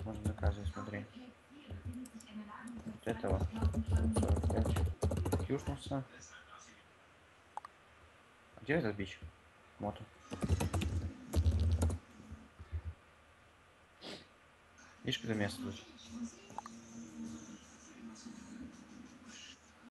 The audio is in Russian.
можно заказывать, смотри. Вот этого 45. Юшнулся. Где этот бич? Мото. Видишь, какое место тут?